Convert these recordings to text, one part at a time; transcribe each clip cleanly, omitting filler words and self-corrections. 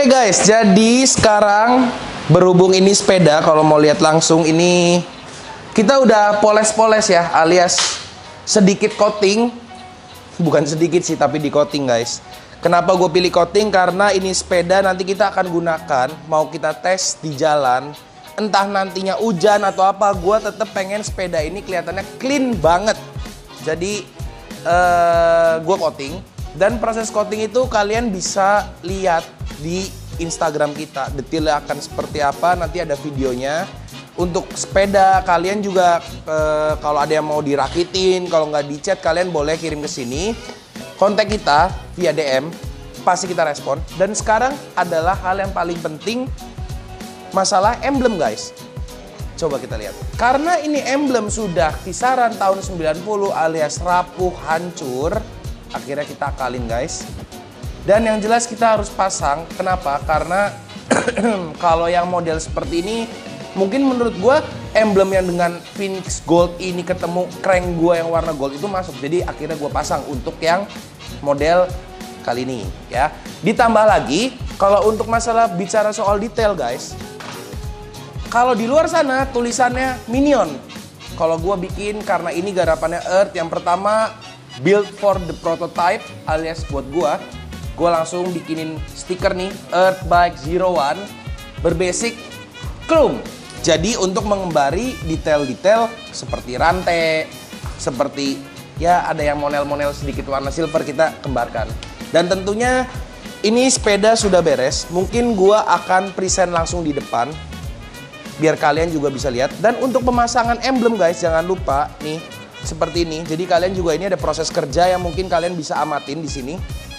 Oke guys, jadi sekarang berhubung ini sepeda, kalau mau lihat langsung ini kita udah poles-poles ya, alias sedikit coating. Bukan sedikit sih, tapi di coating guys. Kenapa gue pilih coating? Karena ini sepeda nanti kita akan gunakan, mau kita tes di jalan. Entah nantinya hujan atau apa, gue tetap pengen sepeda ini kelihatannya clean banget. Jadi gue coating. Dan proses coating itu kalian bisa lihat di Instagram kita. Detailnya akan seperti apa, nanti ada videonya. Untuk sepeda kalian juga kalau ada yang mau dirakitin, kalau nggak dicat kalian boleh kirim ke sini. Kontak kita via DM, pasti kita respon. Dan sekarang adalah hal yang paling penting, masalah emblem guys. Coba kita lihat. Karena ini emblem sudah kisaran tahun 90 alias rapuh, hancur, akhirnya kita akalin guys. Dan yang jelas kita harus pasang. Kenapa? Karena kalau yang model seperti ini, mungkin menurut gue emblem yang dengan Phoenix Gold ini ketemu crank gue yang warna gold itu masuk. Jadi akhirnya gue pasang untuk yang model kali ini ya. Ditambah lagi kalau untuk masalah bicara soal detail guys, kalau di luar sana tulisannya Minion, kalau gue bikin karena ini garapannya Earth, yang pertama build for the prototype alias buat gue langsung bikinin stiker nih Earth Bike 01 berbasic chrome. Jadi untuk mengembari detail-detail seperti rantai, seperti ya ada yang monel-monel sedikit warna silver kita kembarkan. Dan tentunya ini sepeda sudah beres, mungkin gua akan present langsung di depan biar kalian juga bisa lihat. Dan untuk pemasangan emblem guys, jangan lupa nih seperti ini. Jadi kalian juga ini ada proses kerja yang mungkin kalian bisa amatin di sini.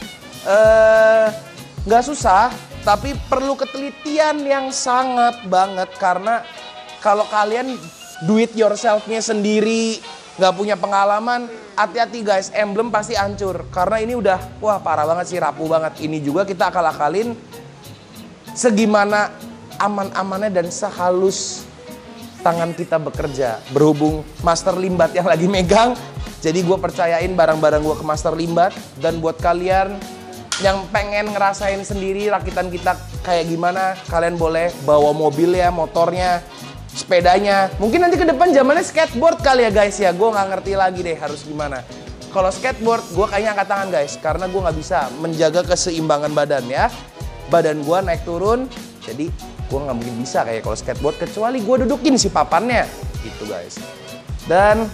Nggak susah, tapi perlu ketelitian yang sangat banget. Karena kalau kalian do it yourself-nya sendiri, nggak punya pengalaman, hati-hati guys, emblem pasti hancur. Karena ini udah, wah parah banget sih, rapuh banget. Ini juga kita akal-akalin segimana aman-amannya dan sehalus tangan kita bekerja. Berhubung Master Limbat yang lagi megang, jadi gue percayain barang-barang gue ke Master Limbat. Dan buat kalian yang pengen ngerasain sendiri rakitan kita kayak gimana, kalian boleh bawa mobil ya, motornya, sepedanya. Mungkin nanti ke depan zamannya skateboard kali ya guys ya. Gue nggak ngerti lagi deh harus gimana. Kalau skateboard gue kayaknya angkat tangan guys, karena gue nggak bisa menjaga keseimbangan badan ya. Badan gue naik turun, jadi gue nggak mungkin bisa kayak kalau skateboard kecuali gue dudukin si papannya gitu guys. Dan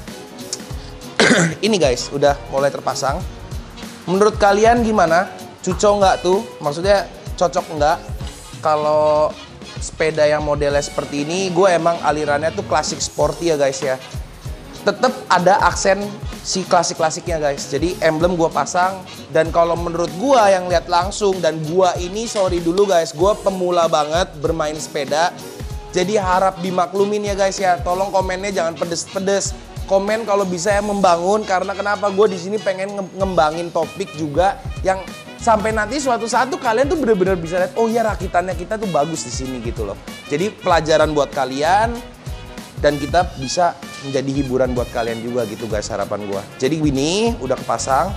ini guys udah mulai terpasang. Menurut kalian gimana? Cocok nggak tuh? Maksudnya cocok nggak? Kalau sepeda yang modelnya seperti ini, gue emang alirannya tuh klasik sporty ya guys ya. Tetap ada aksen si klasik-klasiknya guys. Jadi emblem gue pasang. Dan kalau menurut gue yang lihat langsung, dan gue ini sorry dulu guys, gue pemula banget bermain sepeda. Jadi harap dimaklumin ya guys ya. Tolong komennya jangan pedes-pedes. Komen kalau bisa yang membangun, karena kenapa gue di sini pengen ngembangin topik juga yang sampai nanti suatu saat tuh kalian tuh bener-bener bisa lihat, oh ya rakitannya kita tuh bagus di sini gitu loh. Jadi pelajaran buat kalian dan kita bisa menjadi hiburan buat kalian juga gitu guys, harapan gue. Jadi ini udah kepasang,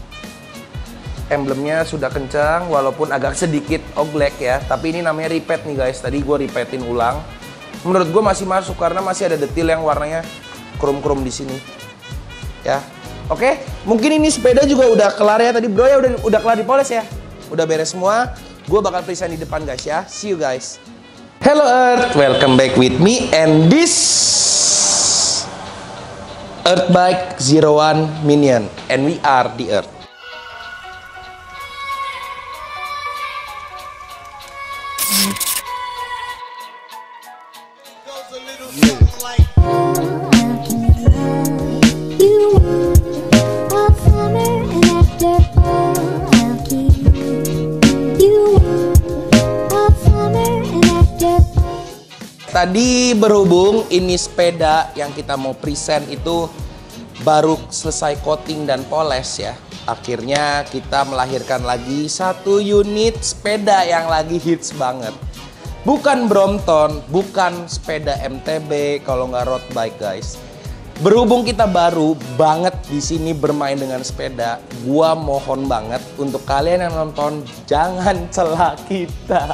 emblemnya sudah kencang walaupun agak sedikit oglek ya, tapi ini namanya repeat nih guys. Tadi gue repeatin ulang. Menurut gue masih masuk karena masih ada detail yang warnanya krom-krom di sini. Ya. Oke, mungkin ini sepeda juga udah kelar ya tadi bro ya, udah kelar dipoles ya. Udah beres semua. Gue bakal present di depan guys ya. See you guys. Hello Earth, welcome back with me and this Earth Bike 01 Minion and we are the Earth. Tadi berhubung ini sepeda yang kita mau present itu baru selesai coating dan poles ya. Akhirnya kita melahirkan lagi satu unit sepeda yang lagi hits banget. Bukan Brompton, bukan sepeda MTB kalau nggak road bike guys. Berhubung kita baru banget di sini bermain dengan sepeda, gua mohon banget untuk kalian yang nonton jangan celah kita.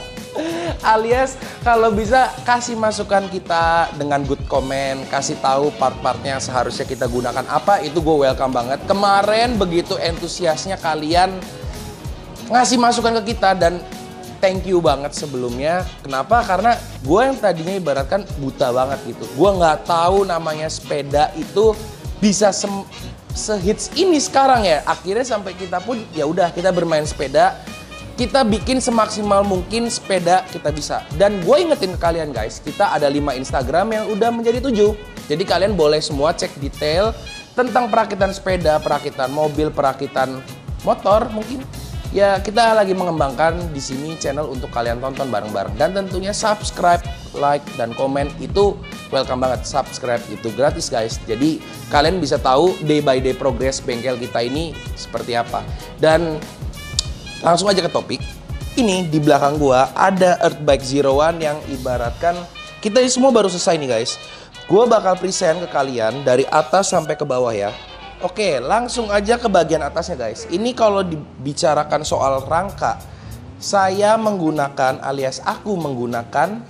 Alias kalau bisa kasih masukan kita dengan good comment, kasih tahu part-partnya yang seharusnya kita gunakan apa, itu gue welcome banget. Kemarin begitu entusiasnya kalian ngasih masukan ke kita dan thank you banget sebelumnya. Kenapa? Karena gue yang tadinya ibaratkan buta banget gitu. Gue nggak tahu namanya sepeda itu bisa sehits ini sekarang ya. Akhirnya sampai kita pun ya udah kita bermain sepeda. Kita bikin semaksimal mungkin sepeda kita bisa. Dan gue ingetin ke kalian guys, kita ada 5 Instagram yang udah menjadi 7. Jadi kalian boleh semua cek detail tentang perakitan sepeda, perakitan mobil, perakitan motor mungkin. Ya kita lagi mengembangkan di sini channel untuk kalian tonton bareng-bareng. Dan tentunya subscribe, like, dan komen itu welcome banget. Subscribe itu gratis guys. Jadi kalian bisa tahu day by day progress bengkel kita ini seperti apa. Dan langsung aja ke topik. Ini di belakang gua ada Earth Bike Zero One yang ibaratkan kita semua baru selesai nih guys. Gua bakal present ke kalian dari atas sampai ke bawah ya. Oke, langsung aja ke bagian atasnya guys. Ini kalau dibicarakan soal rangka, saya menggunakan alias aku menggunakan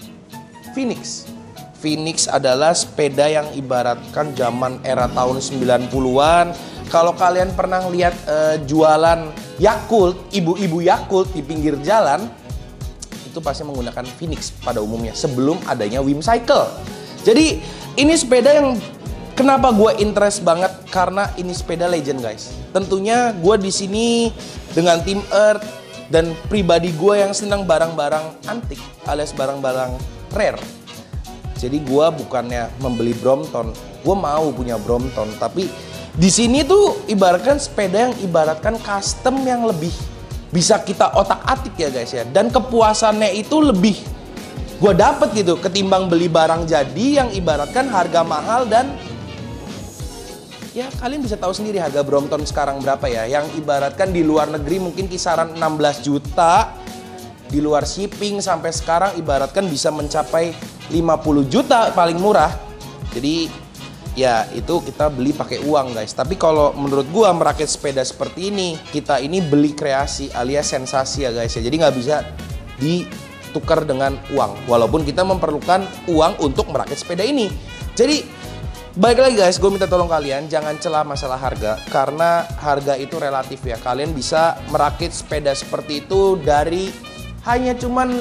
Phoenix. Phoenix adalah sepeda yang ibaratkan zaman era tahun 90-an. Kalau kalian pernah lihat jualan Yakult, ibu-ibu Yakult di pinggir jalan, itu pasti menggunakan Phoenix pada umumnya sebelum adanya Whimsicle. Jadi ini sepeda yang kenapa gue interest banget karena ini sepeda legend guys. Tentunya gue di sini dengan tim Earth dan pribadi gue yang senang barang-barang antik alias barang-barang rare. Jadi gue bukannya membeli Brompton, gue mau punya Brompton, tapi di sini tuh ibaratkan sepeda yang ibaratkan custom yang lebih bisa kita otak-atik ya guys ya. Dan kepuasannya itu lebih gue dapet gitu ketimbang beli barang jadi yang ibaratkan harga mahal. Dan ya kalian bisa tahu sendiri harga Brompton sekarang berapa ya. Yang ibaratkan di luar negeri mungkin kisaran 16 juta. Di luar shipping sampai sekarang ibaratkan bisa mencapai 50 juta paling murah. Jadi ya itu kita beli pakai uang guys. Tapi kalau menurut gua merakit sepeda seperti ini, kita ini beli kreasi alias sensasi ya guys ya. Jadi nggak bisa ditukar dengan uang. Walaupun kita memerlukan uang untuk merakit sepeda ini. Jadi baik lagi guys, gue minta tolong kalian jangan celah masalah harga. Karena harga itu relatif ya. Kalian bisa merakit sepeda seperti itu dari hanya cuman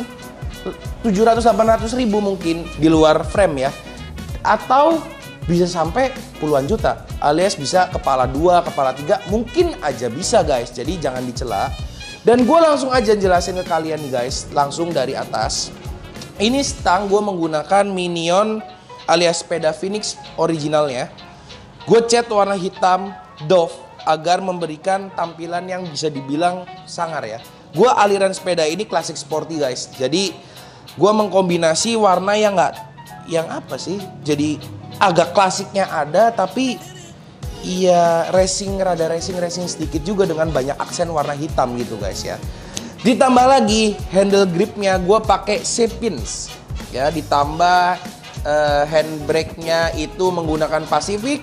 700-800 ribu mungkin di luar frame ya. Atau bisa sampai puluhan juta alias bisa kepala 2, kepala 3 mungkin aja bisa guys. Jadi jangan dicela. Dan gue langsung aja jelasin ke kalian nih guys, langsung dari atas. Ini stang gue menggunakan Minion alias sepeda Phoenix originalnya. Gue cat warna hitam doff agar memberikan tampilan yang bisa dibilang sangar ya. Gue aliran sepeda ini klasik sporty guys. Jadi gue mengkombinasi warna yang apa sih, jadi agak klasiknya ada tapi iya rada racing sedikit juga dengan banyak aksen warna hitam gitu guys ya. Ditambah lagi handle gripnya gue pakai C-pins ya. Ditambah handbrake-nya itu menggunakan Pacific.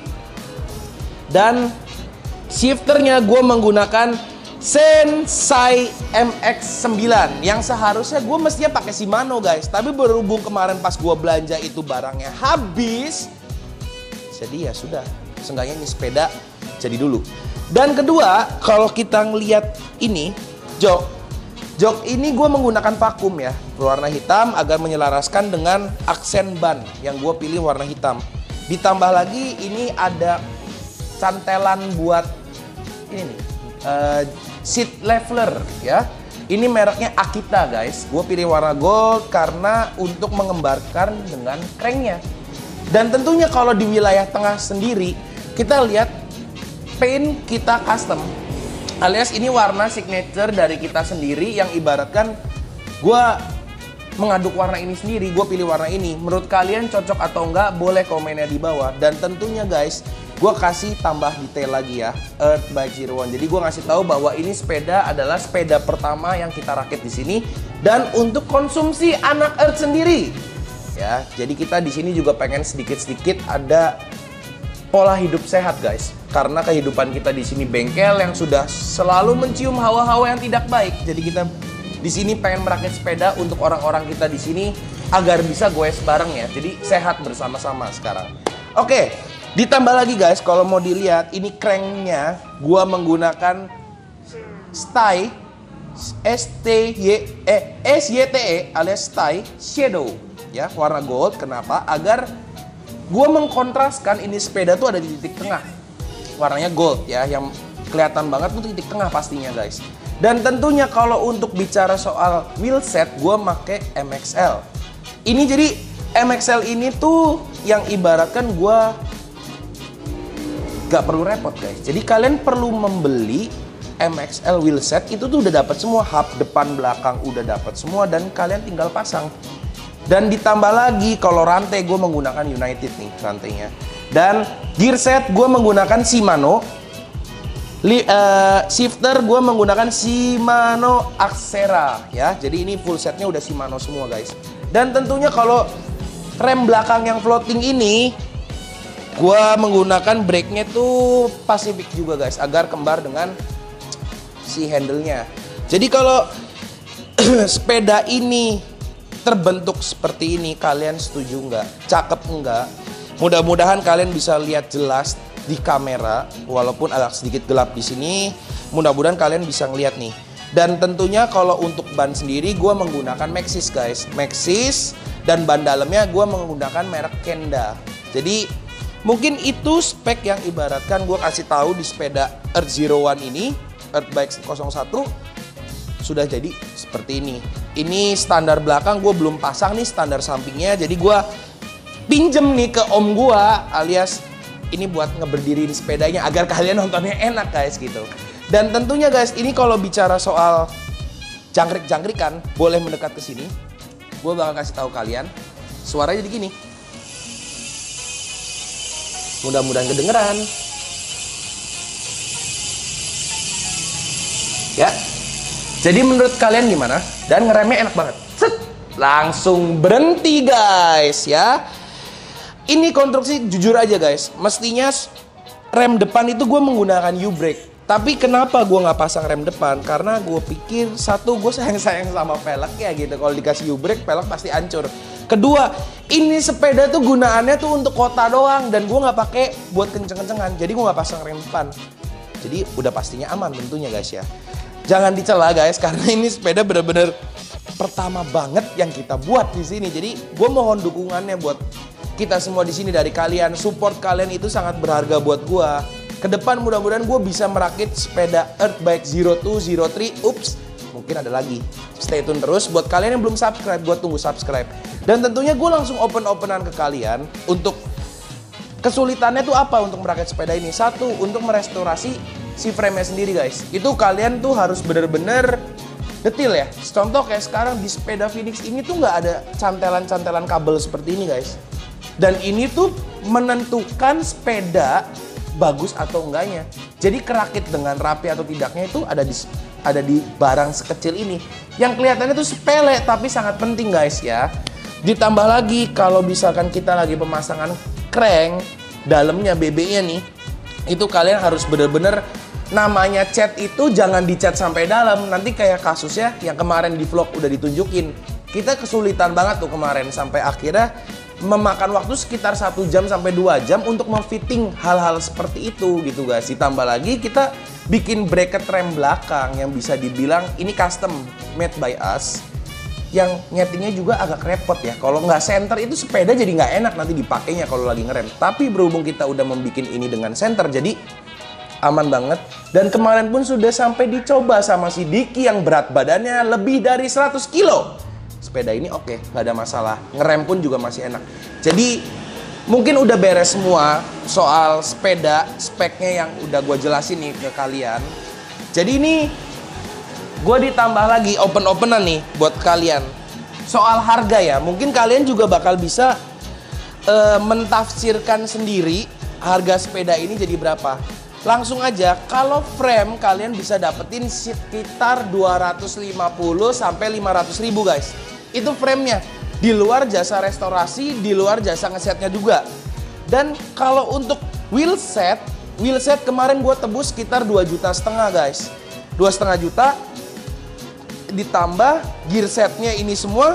Dan shifternya gue menggunakan Sensai MX-9 yang seharusnya gue mestinya pakai Shimano guys. Tapi berhubung kemarin pas gue belanja itu barangnya habis, jadi ya sudah, seenggaknya ini sepeda jadi dulu. Dan kedua, kalau kita ngelihat ini jok ini gue menggunakan vakum ya, berwarna hitam agar menyelaraskan dengan aksen ban yang gue pilih warna hitam. Ditambah lagi ini ada cantelan buat ini nih, seat leveler ya. Ini mereknya Akita guys. Gue pilih warna gold karena untuk mengembarkan dengan cranknya. Dan tentunya kalau di wilayah tengah sendiri kita lihat paint kita custom, alias ini warna signature dari kita sendiri yang ibaratkan gue mengaduk warna ini sendiri. Gue pilih warna ini. Menurut kalian cocok atau enggak? Boleh komennya di bawah. Dan tentunya guys, gue kasih tambah detail lagi ya, Earth Bike Zero One. Jadi gue ngasih tahu bahwa ini sepeda adalah sepeda pertama yang kita rakit di sini dan untuk konsumsi anak Earth sendiri. Ya, jadi kita di sini juga pengen sedikit-sedikit ada pola hidup sehat guys. Karena kehidupan kita di sini bengkel yang sudah selalu mencium hawa-hawa yang tidak baik. Jadi kita di sini pengen merakit sepeda untuk orang-orang kita di sini agar bisa goes bareng ya. Jadi sehat bersama-sama sekarang. Oke, ditambah lagi guys, kalau mau dilihat ini cranknya gua menggunakan STAI SYTE alias STAI Shadow ya, warna gold. Kenapa? Agar gua mengkontraskan ini sepeda tuh ada di titik tengah. Warnanya gold ya, yang kelihatan banget tuh titik tengah pastinya guys. Dan tentunya kalau untuk bicara soal wheelset, gue make MXL. Ini jadi MXL ini tuh yang ibaratkan gue gak perlu repot guys. Jadi kalian perlu membeli MXL wheelset itu tuh udah dapat semua, hub depan belakang udah dapat semua dan kalian tinggal pasang. Dan ditambah lagi kalau rantai gue menggunakan United nih rantainya. Dan gear set gue menggunakan Shimano. Shifter gue menggunakan Shimano Axera ya. Jadi ini full setnya udah Shimano semua guys. Dan tentunya kalau rem belakang yang floating ini gue menggunakan brake-nya tuh Pacific juga guys, agar kembar dengan si handle-nya. Jadi kalau sepeda ini terbentuk seperti ini, kalian setuju nggak? Cakep nggak? Mudah-mudahan kalian bisa lihat jelas di kamera, walaupun agak sedikit gelap di sini. Mudah-mudahan kalian bisa ngeliat nih. Dan tentunya kalau untuk ban sendiri gue menggunakan Maxxis guys, Maxxis, dan ban dalamnya gue menggunakan merek Kenda. Jadi mungkin itu spek yang ibaratkan gue kasih tahu di sepeda Earth Zero One ini, Earth Bike 01 sudah jadi seperti ini. Ini standar belakang gue belum pasang nih standar sampingnya, jadi gue pinjem nih ke om gue alias ini buat ngeberdiriin sepedanya agar kalian nontonnya enak guys gitu. Dan tentunya guys, ini kalau bicara soal jangkrik-jangkrikan, boleh mendekat ke sini. Gue bakal kasih tahu kalian. Suaranya jadi gini. Mudah-mudahan kedengeran. Ya. Jadi menurut kalian gimana? Dan ngeremnya enak banget. Set, langsung berhenti guys ya. Ini konstruksi jujur aja guys, mestinya rem depan itu gue menggunakan U-brake. Tapi kenapa gue nggak pasang rem depan? Karena gue pikir satu, gue sayang-sayang sama pelek ya gitu. Kalau dikasih U-brake, pelek pasti hancur. Kedua, ini sepeda tuh gunaannya tuh untuk kota doang dan gue nggak pakai buat kenceng-kencengan. Jadi gue nggak pasang rem depan. Jadi udah pastinya aman tentunya guys ya. Jangan dicela guys, karena ini sepeda bener-bener pertama banget yang kita buat di sini. Jadi gue mohon dukungannya buat kita semua di sini dari kalian. Support kalian itu sangat berharga buat gua. Kedepan mudah-mudahan gua bisa merakit sepeda Earth Bike 02, 03. Ups, mungkin ada lagi. Stay tune terus. Buat kalian yang belum subscribe, gua tunggu subscribe. Dan tentunya gua langsung open-openan ke kalian untuk kesulitannya tuh apa untuk merakit sepeda ini. Satu, untuk merestorasi si frame-nya sendiri guys. Itu kalian tuh harus bener-bener detail ya. Contoh kayak sekarang di sepeda Phoenix ini tuh nggak ada cantelan-cantelan kabel seperti ini guys. Dan ini tuh menentukan sepeda bagus atau enggaknya. Jadi kerakit dengan rapi atau tidaknya itu ada di barang sekecil ini. Yang kelihatannya tuh sepele tapi sangat penting guys ya. Ditambah lagi kalau misalkan kita lagi pemasangan crank, dalamnya BB-nya nih, itu kalian harus bener-bener namanya cat itu jangan dicat sampai dalam. Nanti kayak kasusnya yang kemarin di vlog udah ditunjukin. Kita kesulitan banget tuh kemarin sampai akhirnya memakan waktu sekitar 1 jam sampai 2 jam untuk memfitting hal-hal seperti itu gitu guys. Ditambah lagi kita bikin bracket rem belakang yang bisa dibilang ini custom made by us. Yang nyetingnya juga agak repot ya. Kalau nggak center itu sepeda jadi nggak enak nanti dipakainya kalau lagi ngerem. Tapi berhubung kita udah membuat ini dengan center jadi aman banget. Dan kemarin pun sudah sampai dicoba sama si Diki yang berat badannya lebih dari 100 kilo. Sepeda ini oke, nggak ada masalah. Ngerem pun juga masih enak. Jadi mungkin udah beres semua soal sepeda, speknya yang udah gue jelasin nih ke kalian. Jadi ini gue ditambah lagi open-openan nih buat kalian. Soal harga ya, mungkin kalian juga bakal bisa mentafsirkan sendiri harga sepeda ini jadi berapa. Langsung aja, kalau frame kalian bisa dapetin sekitar 250 sampai 500 ribu guys. Itu framenya, di luar jasa restorasi, di luar jasa ngesetnya juga. Dan kalau untuk Wheelset kemarin gue tebus sekitar 2,5 juta guys. 2,5 juta ditambah gear setnya ini semua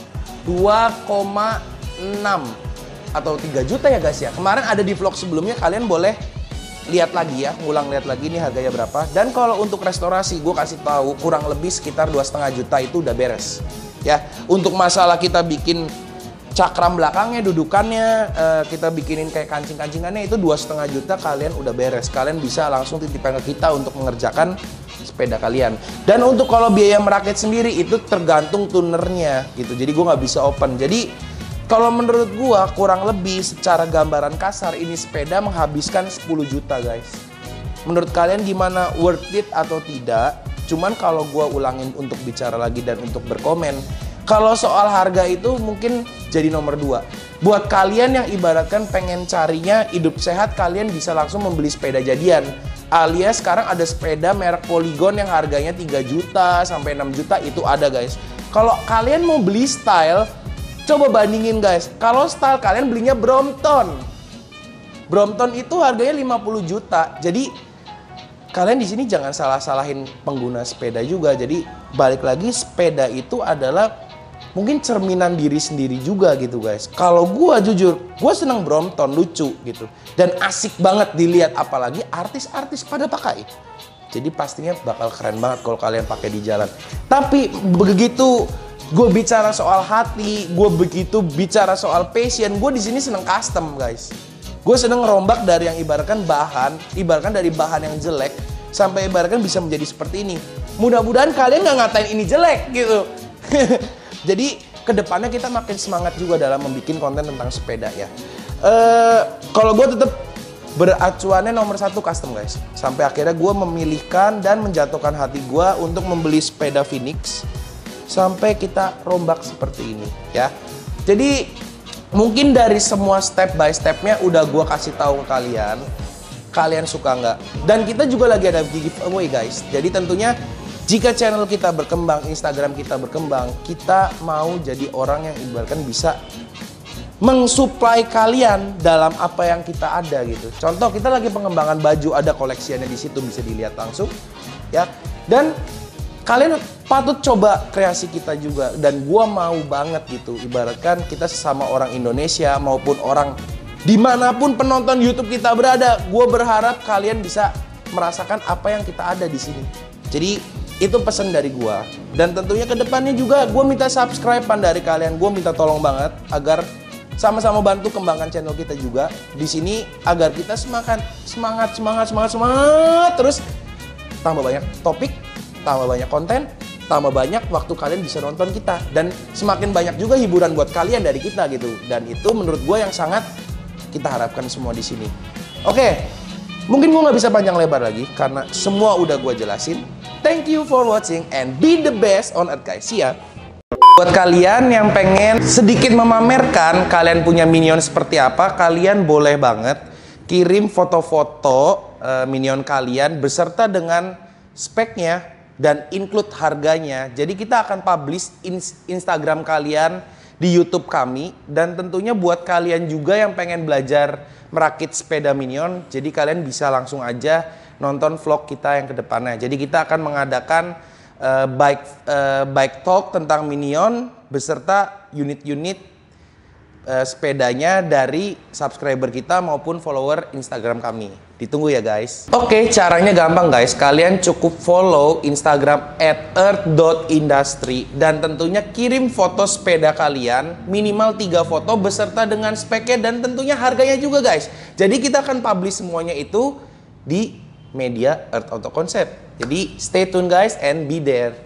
2,6 atau 3 juta ya guys ya. Kemarin ada di vlog sebelumnya, kalian boleh lihat lagi ya, ngulang lihat lagi ini harganya berapa. Dan kalau untuk restorasi gue kasih tahu kurang lebih sekitar 2,5 juta itu udah beres ya. Untuk masalah kita bikin cakram belakangnya, dudukannya, kita bikinin kayak kancing-kancingannya, itu 2,5 juta kalian udah beres. Kalian bisa langsung titipin ke kita untuk mengerjakan sepeda kalian. Dan untuk kalau biaya merakit sendiri itu tergantung tunernya gitu. Jadi gue nggak bisa open. Jadi kalau menurut gue kurang lebih secara gambaran kasar ini sepeda menghabiskan 10 juta guys. Menurut kalian gimana, worth it atau tidak? Cuman kalau gue ulangin untuk bicara lagi dan untuk berkomen, kalau soal harga itu mungkin jadi nomor 2. Buat kalian yang ibaratkan pengen carinya hidup sehat, kalian bisa langsung membeli sepeda jadian. Alias sekarang ada sepeda merek Polygon yang harganya 3 juta sampai 6 juta itu ada guys. Kalau kalian mau beli style, coba bandingin guys. Kalau style kalian belinya Brompton. Brompton itu harganya 50 juta. Jadi kalian di sini jangan salah-salahin pengguna sepeda juga. Jadi balik lagi, sepeda itu adalah mungkin cerminan diri sendiri juga gitu guys. Kalau gua jujur, gua seneng Brompton, lucu gitu. Dan asik banget dilihat, apalagi artis-artis pada pakai. Jadi pastinya bakal keren banget kalau kalian pakai di jalan. Tapi begitu gue bicara soal hati, gue begitu bicara soal passion, gue di sini seneng custom guys. Gue seneng rombak dari yang ibaratkan dari bahan yang jelek sampai ibaratkan bisa menjadi seperti ini. Mudah-mudahan kalian nggak ngatain ini jelek gitu. Jadi kedepannya kita makin semangat juga dalam membuat konten tentang sepeda ya. Kalau gue tetap beracuannya nomor 1 custom guys. Sampai akhirnya gue memilihkan dan menjatuhkan hati gue untuk membeli sepeda Phoenix sampai kita rombak seperti ini ya. Jadi mungkin dari semua step by stepnya udah gue kasih tahu ke kalian. Kalian suka nggak? Dan kita juga lagi ada giveaway guys. Jadi tentunya jika channel kita berkembang, Instagram kita berkembang, kita mau jadi orang yang ibaratkan bisa mensuplai kalian dalam apa yang kita ada gitu. Contoh kita lagi pengembangan baju, ada koleksiannya di situ, bisa dilihat langsung ya. Dan kalian patut coba kreasi kita juga. Dan gua mau banget gitu, ibaratkan kita sesama orang Indonesia maupun orang dimanapun penonton YouTube kita berada, gua berharap kalian bisa merasakan apa yang kita ada di sini. Jadi itu pesan dari gua. Dan tentunya kedepannya juga gua minta subscribe-an dari kalian. Gua minta tolong banget agar sama-sama bantu kembangkan channel kita juga di sini agar kita semangat terus, tambah banyak topik, tambah banyak konten, tambah banyak waktu kalian bisa nonton kita, dan semakin banyak juga hiburan buat kalian dari kita gitu. Dan itu menurut gue yang sangat kita harapkan semua di sini. Oke, mungkin gue nggak bisa panjang lebar lagi karena semua udah gue jelasin. Thank you for watching and be the best on earth guys. See ya. Buat kalian yang pengen sedikit memamerkan kalian punya Minion seperti apa, kalian boleh banget kirim foto-foto Minion kalian beserta dengan speknya dan include harganya. Jadi kita akan publish Instagram kalian di YouTube kami. Dan tentunya buat kalian juga yang pengen belajar merakit sepeda Minion, jadi kalian bisa langsung aja nonton vlog kita yang kedepannya. Jadi kita akan mengadakan bike talk tentang Minion beserta unit-unit sepedanya dari subscriber kita maupun follower Instagram kami. Ditunggu ya guys. Oke, caranya gampang guys. Kalian cukup follow Instagram @earth.industry dan tentunya kirim foto sepeda kalian minimal 3 foto beserta dengan speknya dan tentunya harganya juga guys. Jadi kita akan publish semuanya itu di media Earth Auto Concept. Jadi stay tune guys and be there.